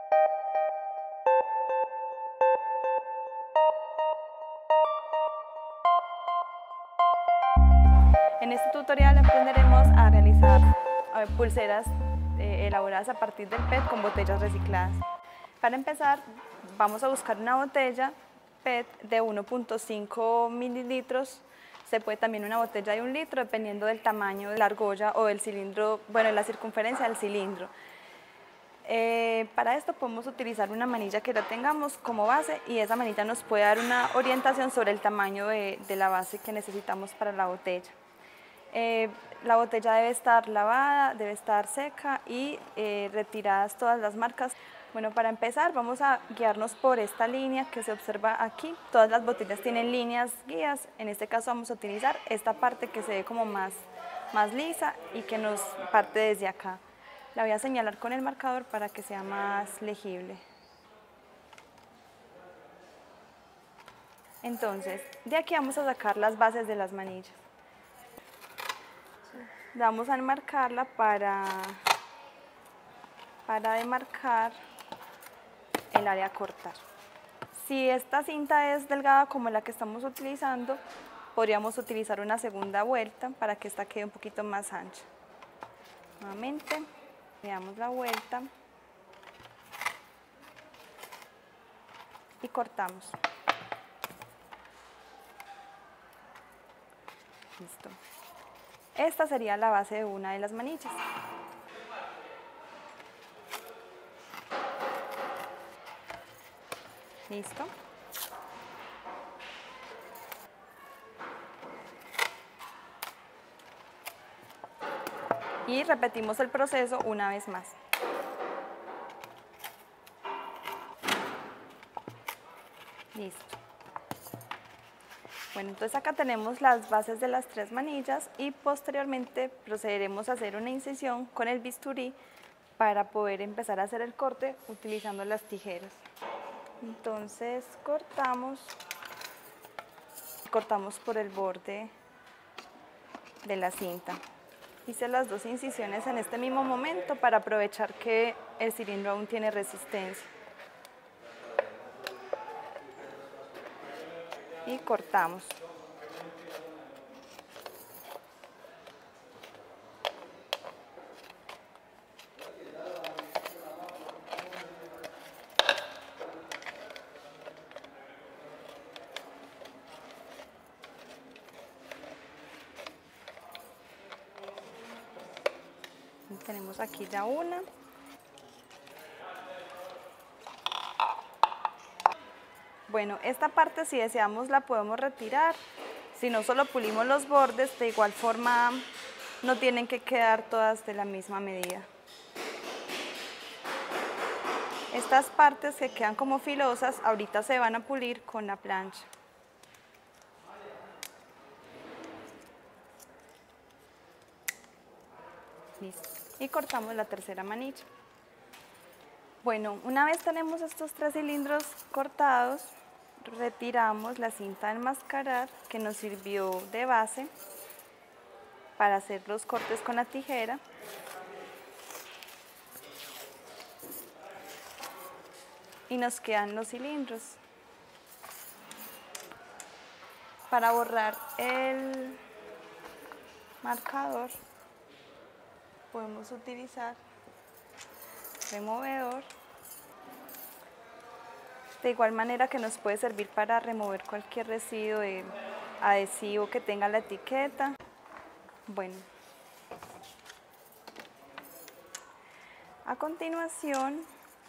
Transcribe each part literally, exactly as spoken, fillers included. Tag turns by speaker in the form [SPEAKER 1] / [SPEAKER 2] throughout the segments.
[SPEAKER 1] En este tutorial aprenderemos a realizar eh, pulseras eh, elaboradas a partir del P E T con botellas recicladas. Para empezar, vamos a buscar una botella P E T de uno punto cinco mililitros. Se puede también una botella de un litro, dependiendo del tamaño de la argolla o del cilindro, bueno, la circunferencia del cilindro. Eh, para esto podemos utilizar una manilla que la tengamos como base y esa manilla nos puede dar una orientación sobre el tamaño de, de la base que necesitamos para la botella. Eh, la botella debe estar lavada, debe estar seca y eh, retiradas todas las marcas. Bueno, para empezar vamos a guiarnos por esta línea que se observa aquí. Todas las botellas tienen líneas guías, en este caso vamos a utilizar esta parte que se ve como más, más lisa y que nos parte desde acá. La voy a señalar con el marcador para que sea más legible. Entonces, de aquí vamos a sacar las bases de las manillas. Vamos a enmarcarla para, para demarcar el área a cortar. Si esta cinta es delgada como la que estamos utilizando, podríamos utilizar una segunda vuelta para que esta quede un poquito más ancha. Nuevamente, le damos la vuelta y cortamos. Listo. Esta sería la base de una de las manillas. Listo. Y repetimos el proceso una vez más. Listo. Bueno, entonces acá tenemos las bases de las tres manillas y posteriormente procederemos a hacer una incisión con el bisturí para poder empezar a hacer el corte utilizando las tijeras. Entonces cortamos, cortamos por el borde de la cinta. Hice las dos incisiones en este mismo momento para aprovechar que el cilindro aún tiene resistencia. Y cortamos. Tenemos aquí ya una. Bueno, esta parte si deseamos la podemos retirar, si no solo pulimos los bordes, de igual forma no tienen que quedar todas de la misma medida. Estas partes que quedan como filosas ahorita se van a pulir con la plancha. Listo. Y cortamos la tercera manilla. Bueno, una vez tenemos estos tres cilindros cortados, retiramos la cinta de enmascarar que nos sirvió de base para hacer los cortes con la tijera. Y nos quedan los cilindros. Para borrar el marcador podemos utilizar removedor, de igual manera que nos puede servir para remover cualquier residuo de adhesivo que tenga la etiqueta. Bueno, a continuación,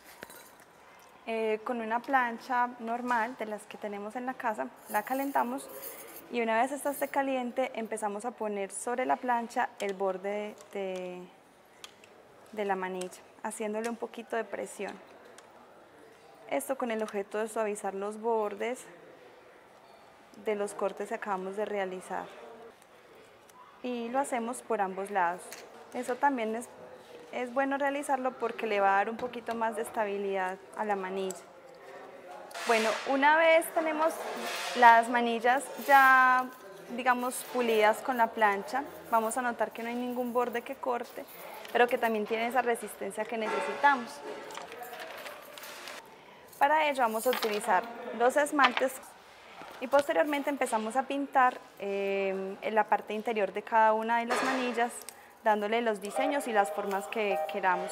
[SPEAKER 1] eh, con una plancha normal de las que tenemos en la casa, la calentamos y una vez esta esté caliente empezamos a poner sobre la plancha el borde de, de la manilla, haciéndole un poquito de presión. Esto con el objeto de suavizar los bordes de los cortes que acabamos de realizar. Y lo hacemos por ambos lados. Eso también es, es bueno realizarlo porque le va a dar un poquito más de estabilidad a la manilla. Bueno, una vez tenemos las manillas ya, digamos, pulidas con la plancha, vamos a notar que no hay ningún borde que corte, pero que también tiene esa resistencia que necesitamos. Para ello vamos a utilizar los esmaltes y posteriormente empezamos a pintar eh, en la parte interior de cada una de las manillas, dándole los diseños y las formas que queramos.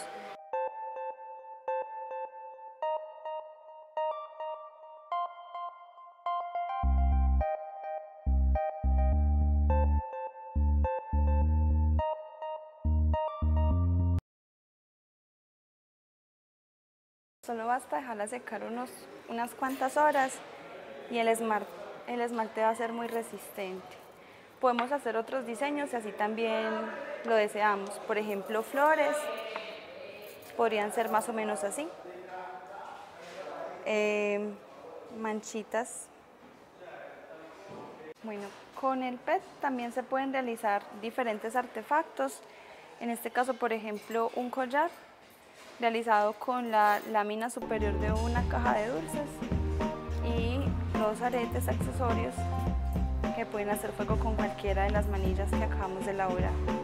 [SPEAKER 1] Solo basta dejarla secar unos, unas cuantas horas y el esmalte, el esmalte va a ser muy resistente. Podemos hacer otros diseños si así también lo deseamos. Por ejemplo, flores, podrían ser más o menos así. Eh, manchitas. Bueno, con el P E T también se pueden realizar diferentes artefactos. En este caso, por ejemplo, un collar realizado con la lámina superior de una caja de dulces y los aretes accesorios que pueden hacer juego con cualquiera de las manillas que acabamos de elaborar.